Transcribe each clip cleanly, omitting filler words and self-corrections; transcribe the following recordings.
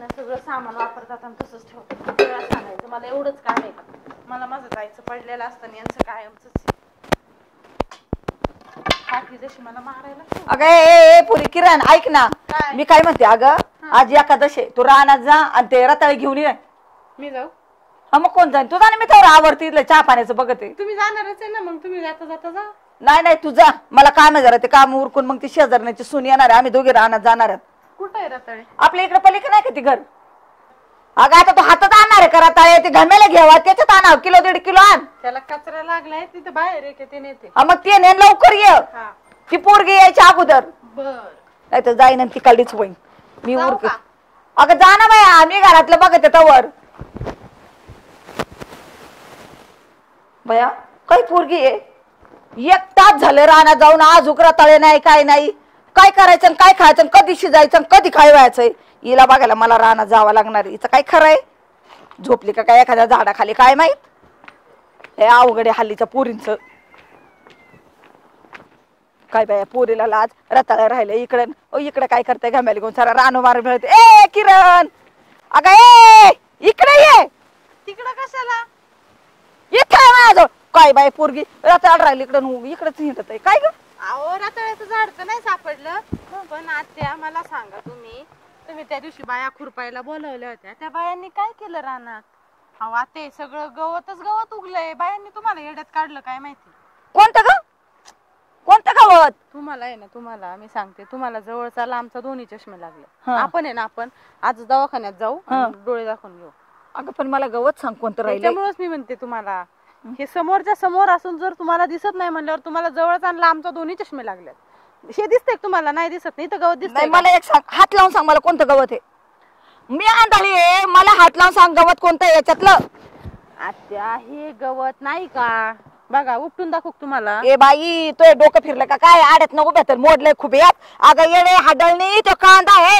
ना सगळं सामान वापरतात आणि तसंच ठेवतात. सगळं सांगायचं मला एवढंच काम आहे का? मला माझं जायचं पडलेलं असतं यांचं कायमच काकी जशी मला मारायला. अगं ए पुरी किरण ऐक ना, मी काय म्हणते अगं, आज एकादशी तू रानात जा आणि ते रताळे घेऊन ये. मी जाऊ? हा मग कोण जाईल? तुझा मी तेवढं आवडते इथलं चहा पाण्याचं बघते. तुम्ही जाणारच आहे ना, मग तुम्ही जाता जाता जा. नाही नाही तू जा, मला काम आहे जरा, ते काम उरकून मग ती शेजारण्याची सून येणार आहे, आम्ही दोघे रानात जाणार आहेत. कुठं आहे रताळे? आपल्या इकडे पलीकडे नाही का ती घर? अगं आता तू हातात आणणार आहे का रताळे? ते घमेला घ्यावा त्याच्यात आणावं, किलो 1.5 किलो आण. त्याला कचरा लागलाय तिथे बाहेर आहे ते नेते. मग ते ने लवकर ये, ती पोरगी यायच्या अगोदर. बर नाही तर जाईन ती काढलीच होईन मी उरक. का? अगं जा ना बाई, आम्ही घरातलं बघते तवर. बया काय पोरगी आहे, 1 तास झालं रानात जाऊन, आज उकरा तळे नाही काय नाही. काय करायचं काय खायचं, कधी शिजायचं कधी खायवायचंय. हिला बघायला मला रानात जावं लागणार. हिचं काय खरंय, झोपली का काय एखाद्या झाडाखाली काय माहित. हे अवघड आहे हल्लीच्या पोरींच. काय बाया पोरीला लाज, रताळा राहिले इकडं इकडे काय करताय घामेली घेऊन सारा रानो मार मिळते. ए किरण अगं ए इकडे ये. तिकडं कशाला? इथे माझं काय बाय पोरगी रताळा राहिली इकडं इकडंच हिंडत आहे काय ग? अहो रताळ्याचं झाड तर नाही सापडलं, पण आत्या मला सांगा, तुम्ही त्या दिवशी बाया खुरपायला बोलवल्या होत्या, त्या बायांनी काय केलं रानात? अहो आते सगळं गवत उगलंय. बायांनी तुम्हाला येड्यात काढलं काय माहिती? कोणतं ग? कोणतं गवत? तुम्हाला आहे ना, तुम्हाला मी सांगते, तुम्हाला जवळचा लांबचा दोन्ही चष्मे लागले. आपण आहे ना, आपण आज दवाखान्यात जाऊ, डोळे दाखवून घेऊ. अगं पण मला गवत सांग कोणतं राहिलं. त्यामुळेच मी म्हणते तुम्हाला, हे समोरच्या समोर असून जर तुम्हाला दिसत नाही म्हणल्यावर तुम्हाला जवळचा आणि लांबचा दोन्ही चष्मे लागले. हे दिसतंय तुम्हाला? नाही दिसत नाही तर गवत दिसतंय. मला एक सांग, हात लावून सांग मला कोणतं गवत आहे. मी आंधळी आहे, मला हात लावून सांग गवत कोणतं आहे याच्यातलं. आत्या हे गवत नाही का? बघा उपटून दाखवू तुम्हाला. ए बाई तो डोकं फिरलं का काय? आड्यात न उभ्या तर मोडलंय खूप यात. अगं येणे हाडळणी तो कांदा आहे.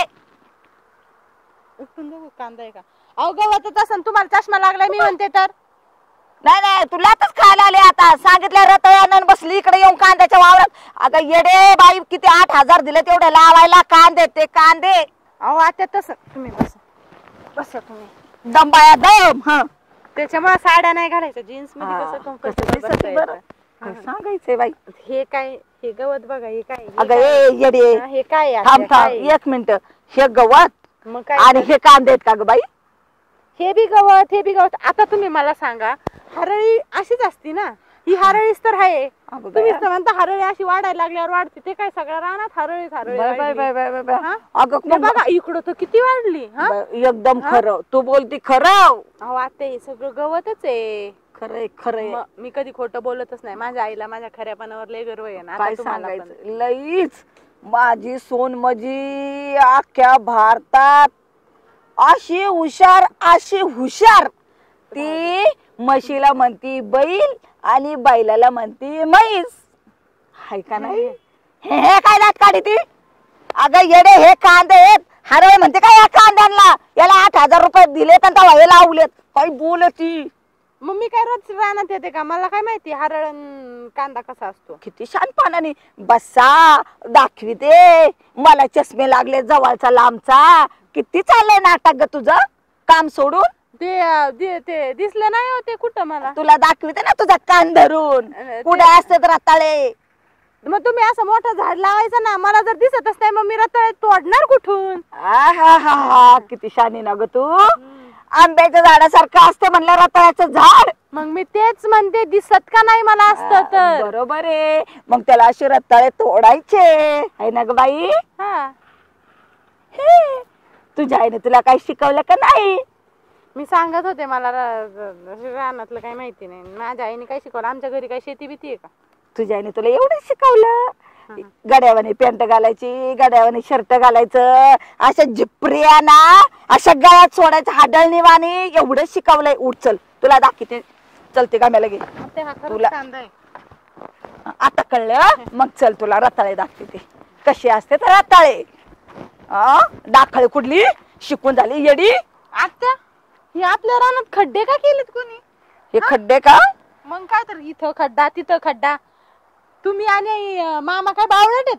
उपटून दाखवू कांदा आहे का? अहो गवतच असं तुम्हाला चष्मा लागलाय मी म्हणते तर. नाही नाही तुलाच खायला आले आता. सांगितलं रताळ्यानं बसली इकडे येऊन कांद्याच्या वावरात. अगं येडे बाई किती 8,000 दिले तेवढे लावायला कांदे ते कांदे. अहो आत्या तसं तुम्ही बसा तुम्ही दंबाया दम. हा त्याच्यामुळे साड्या नाही घालायच्या, जीन्स मध्ये कसं सांगायचंय बाई. हे काय हे गवत बघा, हे काय? अगं ए येडे हे काय? थांब थांब 1 मिनिट. हे गवत मग काय आणि हे कांदे आहेत का ग बाई? हे बी गवत हे बी गवत. आता तुम्ही मला सांगा, हरळी अशीच असती ना? ही हरळीच तर आहे. तुम्ही म्हणता हरळी अशी वाढायला लागल्यावर वाढते, ते काय सगळ्या रानात हरळीच हरळी. अगं बघा इकडं तर किती वाढली. एकदम खरं तू बोलती, खरं. अहो आता हे सगळं गवतच आहे. खरंय खरंय. मी कधी खोटं बोलतच नाही. माझ्या आईला माझ्या खऱ्यापणावर लय गर्व आहे ना. काय सांगायचं, लईच माझी सोन मजी अख्ख्या भारतात अशी हुशार ती म्हशीला म्हणती बैल आणि बैलाला म्हणती म्हैस. हाय का नाही? हे काय दात काढी ती? अगं येडे हे कांदे आहेत. हरळे म्हणते काय या कांद्यांना? याला 8,000 रुपये दिलेत आणि तेव्हा हे लावलेत. काय बोलती? मग मी काय रोज रानात येते का? मला काय माहिती हरळ कांदा कसा असतो? किती शानपणाने बसा दाखविते. मला चष्मे लागले जवळचा लांबचा. किती चाललंय नाटक ग तुझं काम सोडून? ते दिसलं नाही होते कुठं मला? तुला दाखविते ना तुझा कान धरून. कुठे असते तर रताळे. मग तुम्ही असं मोठं झाड लावायचं ना. मला जर दिसतच नाही मग मी रताळे तोडणार कुठून? किती शानी ना ग तू. आंब्याच्या झाडासारखं असते म्हणलं रताळ्याचं झाड. मग मी तेच म्हणते, दिसत का नाही मला असतं तर? बरोबर आहे. मग त्याला असे रताळे तोडायचे आहे ना ग बाई? तुझ्या आईने तुला काही शिकवलं का नाही? मी सांगत होते मला रानातलं काही माहिती नाही. माझ्या आईने काय शिकवलं? आमच्या घरी काही शेती भीती आहे का? तुझ्या आईने तुला एवढं शिकवलं? गड्यावानी पॅन्ट घालायची, गड्यावानी शर्ट घालायचं, अशा झिपऱ्या ना अशा गळ्यात सोडायचं हाडळणी वाणी, एवढं शिकवलंय. उठ चल तुला दाखवते. चलते गाम्याला घे तुला. आता कळलं? मग चल तुला रताळे दाखवते कशी असते तर रताळे. दाखळ कुठली शिकून झाली येडी. आता हे आपल्या रानात खड्डे का केलेत कोणी? हे खड्डे का? मग काय तर इथं खड्डा तिथं खड्डा. तुम्ही आणि मामा काय बावळट आहेत का?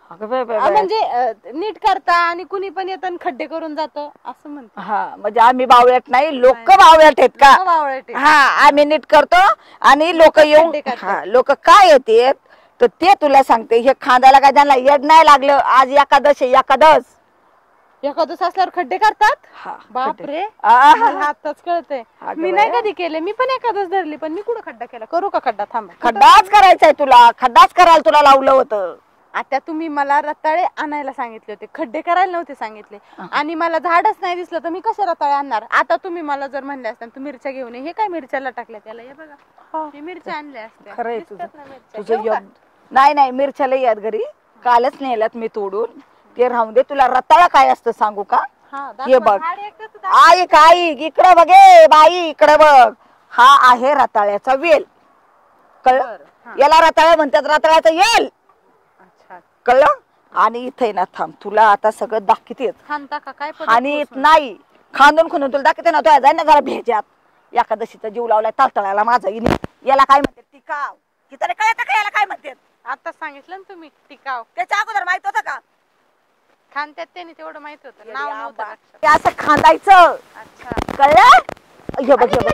अगं बाई, बाई, बाई. म्हणजे नीट करता आणि कुणी पण येतं आणि खड्डे करून जातं असं म्हणते. हा म्हणजे आम्ही बावळट नाही, लोक बावळट आहेत का? बावळट आहे. हा आम्ही नीट करतो आणि लोक येऊन खड्डे करतात. हा लोक काय येते तर ते तुला सांगते, हे खांद्याला काय त्यांना येड नाही लागलं. आज एकादश आहे, एकादश. एखादं असल्यावर खड्डे करतात. हा, बापरे, आहा. मला आताच कळतंय. अगं मी नाही बाई. कधी केले, मी पण एखादच धरली, पण मी कुठं खड्डा केला? करू का खड्डा? थांबा. खड्डाच करायचाय तुला, खड्डाच करायला तुला लावलं होतं. आता तुम्ही मला रताळे आणायला सांगितले होते, खड्डे करायला नव्हते सांगितले. आणि मला झाडच नाही दिसलं तर मी कशा रताळे आणणार? आता तुम्ही मला जर म्हणले असता तू मिरच्या घेऊन ये, हे काय मिरच्याला टाकल्या त्याला? हे बघा, हे मिरच्या आणल्या असत्या. खरंय दिसतात ना मिरच्या. तुझं घेऊ का? नाही नाही, मिरच्याला यात घरी कालच नेल्यात मी तोडून. ते राहून दे. तुला रताळा काय असतं सांगू का? हा, हे दाखवा. बघ. झाड एकच दाखवा. ऐक ऐक, इकडे बघे बाई, इकडे बघ. हा आहे रताळ्याचा वेल. कळलं? बरं, हा. याला रताळा म्हणतात, रताळ्याचा वेल. अच्छा, कळलं? आणि इथे ना थांब, तुला आता सगळं दाखवते. खांदा का काय पद्धत आणि पुसून? नाही खांदून खुंदून तुला दाखवते ना. तो जाय ना जरा भेज्यात. एकादशीचा जीव लावलाय तळतळाला माझा इने. याला काय म्हणते? टिकाव. की तरी कळत का याला काय म्हणते? आता सांगितलं ना तुम्ही टिकाव. त्याच्या अगोदर माहित होतं का? खांद्यात त्याने तेवढं माहित होतं, नाव नव्हतं लक्षात. ते असं खांदायचं. अच्छा, कळलं? हे बघ, हे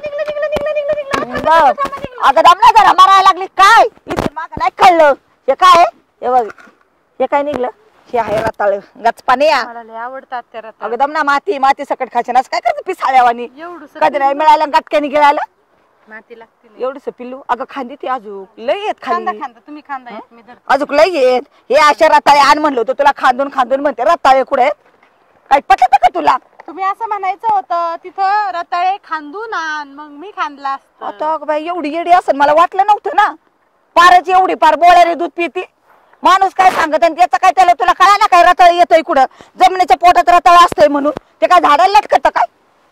बघ. अगं दम ना जरा, मारायला लागली काय? इथे माग नाही कळलं. हे काय? हे बघ, हे काय निघलं? हे आहे रताळ गचपाने. मला लय आवडतात त्या रताळे. अगं दम ना, माती माती सकट खायचे ना. काय करते पिसाळ्यावानी? एवढंसं कधी नाही मिळालं, गटक्याने गिळायला माती लागते. एवढस पिल्लू. अगं खांदी ती अजूक लय येत खांदा खाली. खांदा तुम्ही खांदा येत, मी धरते. अजूक लय येत. हे अशा रताळे आण म्हणलं होतं तुला, खांदून खांदून म्हणते रताळे कुठे आहेत? काय पटत का तुला? तुम्ही असं म्हणायचं होतं तिथं रताळे खांदून आण, मग मी खांदला असतं. आता अगं बाई एवढी येडी असं मला वाटलं नव्हतं ना. पारच एवढी पार बोळ्याने दूध पिती. माणूस काय सांगत आणि त्याचं काय, त्याला तुला कळा ना काय रताळ येतोय कुठं? जमिनीच्या पोटात रताळ असतंय म्हणून ते काय झाडाला लटकत काय?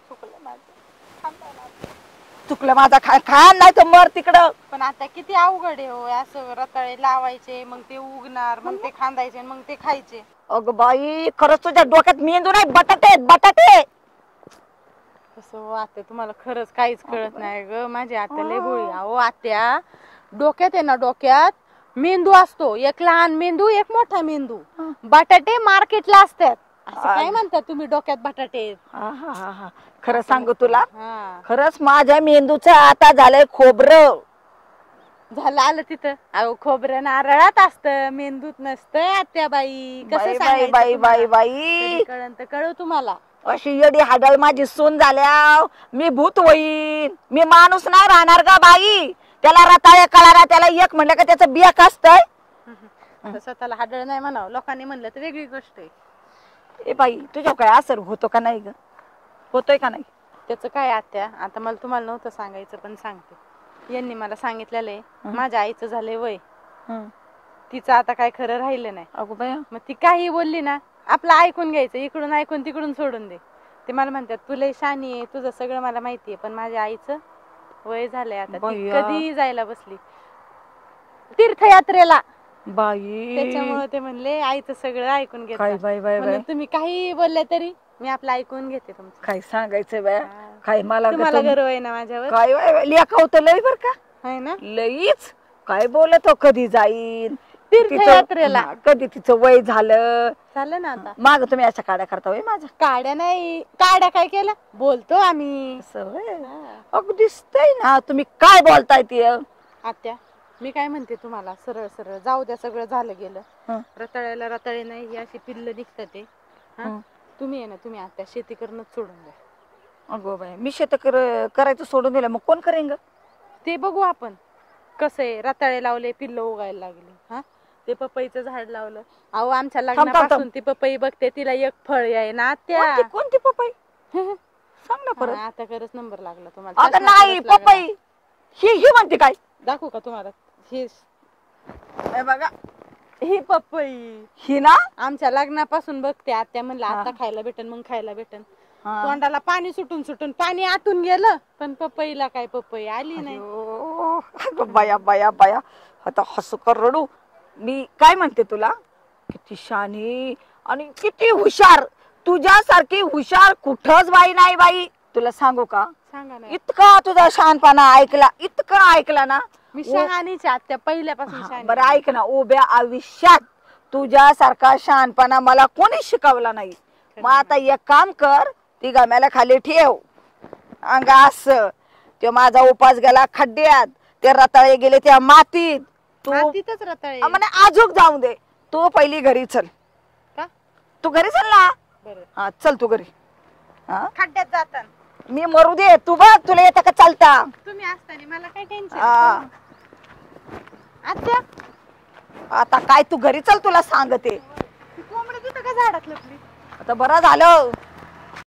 चुकलं माझा. खान नाही तर मर तिकडं. पण आता किती अवघड आहे हो, असं रताळे लावायचे, मग ते उगणार, मग ते खांदायचे, मग ते खायचे. अगं बाई खरंच तुझ्या डोक्यात मेंदू नाही, बटाटे आहेत, बटाटे. कसं आत्या, तुम्हाला खरंच काहीच कळत नाही ग. माझी आत्या लय भोळी. अहो आत्या, डोक्यात आहे ना, डोक्यात मेंदू असतो. एक लहान मेंदू, एक मोठा मेंदू. बटाटे मार्केटला असतात. असं काय म्हणतात तुम्ही, डोक्यात बटाटे? खरं सांगू तुला, हा, खरंच माझ्या मेंदूचं आता झालंय खोबरं. झालं आलं तिथं. अहो खोबरं नारळात असतं, मेंदूत नसतं आत्याबाई. कसं बाई बाई सांगायचं बाई बाई तुम्हाला? बाई, कधी कळन तर कळू तुम्हाला. अशी येडी हाडळ माझी सून झाल्या. मी भूत होईन, मी माणूस नाही राहणार का बाई? त्याला रताळे कळाला, त्याला एक म्हणलं का त्याचं बियाक असतंय. स्वतःला हाडळ नाही म्हणावं, लोकांनी म्हणलं तर वेगळी गोष्ट आहे. ए बाई तुझ्या काय असर होतो का नाही ग? होतोय का नाही? त्याचं काय आत्या, आता मला तुम्हाला नव्हतं सांगायचं पण सांगते. यांनी मला सांगितलेलं आहे, माझ्या आईचं झालंय वय, तिचं आता काय खरं राहिलं नाही. अगो बाया, मग ती काही बोलली ना, आपलं ऐकून घ्यायचं, इकडून ऐकून तिकडून सोडून दे. ते मला म्हणतात तुला शानी आहे, तुझं सगळं मला माहितीये, पण माझ्या आईचं वय झालंय आता, ती बया. कधी जायला बसली तीर्थयात्रेला. बाई त्याच्यामुळे ते म्हणले आईचं सगळं ऐकून काय घेतात. बाई बाई बाई, म्हणून तुम्ही काही बोलले तरी मी आपलं ऐकून घेते तुमचं. काय सांगायचं बाया, काय मला तुम्हाला ग तुम- गर्व आहे ना माझ्यावर, काय बाई लेखावत लय बर का, आहे ना? लईच. काय बोलत हो, कधी जाईन तीर्थयात्रेला. हा, कधी तिचं वय झालं. झालं ना आता. माग तुम्ही अशा काड्या करता होय माझ्या? काड्या नाही, काड्या काय केल्या, बोलतो आम्ही. असं होय. अगं दिसतंय ना तुम्ही काय बोलताय ते. आत्या मी काय म्हणते तुम्हाला, सरळ सरळ जाऊ द्या, सगळं झालं गेलं. रताळ्याला रताळे नाही, ही अशी पिल्ल निघतात ते. तुम्ही आहे ना, तुम्ही आत्या शेती करणंच सोडून द्या. अगो बाई, मी शेत करायचं सोडून दिलं, मग कोण करेन ग? ते बघू आपण कसं आहे. रताळे लावले, पिल्ल उगायला लागली. हा, ते पपईचं झाड लावलं. अहो आमच्या लग्नापासून ती पपई बघते, तिला एक फळ आहे ना आत्या. कोणती पपई सांग ना परत. आता खरंच नंबर लागला तुम्हाला. अगं नाही पपई, ही म्हणते काय? दाखवू का तुम्हाला? ही बघा, ही पपई ही ना आमच्या लग्नापासून बघते आत्या. म्हणलं आता खायला भेटन, मग खायला भेटन. तोंडाला पाणी सुटून सुटून पाणी आटून गेलं, पण पपईला काय पपई आली नाही. अगं बाया बाया बाया, आता हसू कर रडू. मी काय म्हणते तुला, किती शानी आणि किती हुशार. तुझ्यासारखी हुशार कुठंच बाई नाही बाई. तुला सांगू का, सांगा ना. इतका तुझा शहाणपणा ऐकला, इतका ऐकला ना. मी शहाणीच आत्या, पहिल्यापासून शहाणी. बरं ऐक ना, उभ्या आयुष्यात तुझ्यासारखा शहाणपणा मला कोणी शिकवला नाही. मग आता एक काम कर, ती गम्याला खाली ठेव अंग असं. ते माझा उपास गेला खड्ड्यात, ते रताळे गेले त्या मातीत. तू मातीतच रताळे. म्हणे आजूक जाऊ दे, तू पहिली घरी चल. का? तू घरी चल ना. बरं. हा चल तू घरी. हा खड्ड्यात जाताना मी मरू दे, तू बघ तुला येतं का चालता. तुम्ही असताना मला काय टेन्शन. हा. आत्या आता काय तू घरी चल, तुला सांगते. कोंबडी तिथं का झाडात लपली? आता बरं झालं